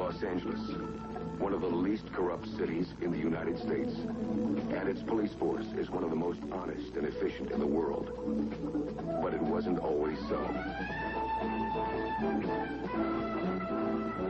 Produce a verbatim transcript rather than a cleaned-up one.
Los Angeles, one of the least corrupt cities in the United States, and its police force is one of the most honest and efficient in the world. But it wasn't always so.